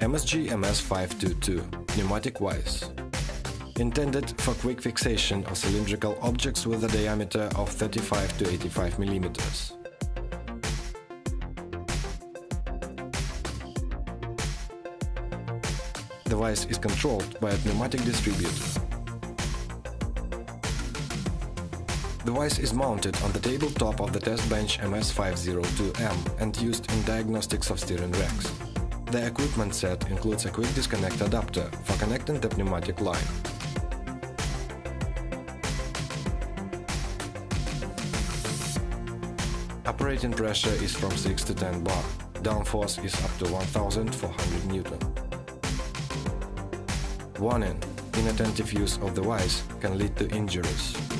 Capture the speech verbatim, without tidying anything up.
M S G M S five two two Pneumatic vise. Intended for quick fixation of cylindrical objects with a diameter of thirty-five to eighty-five millimeters. The vise is controlled by a pneumatic distributor. The vise is mounted on the tabletop of the test bench M S five oh two M and used in diagnostics of steering racks. The equipment set includes a quick disconnect adapter for connecting the pneumatic line. Operating pressure is from six to ten bar. Downforce is up to one thousand four hundred newton. Warning: inattentive use of the vise can lead to injuries.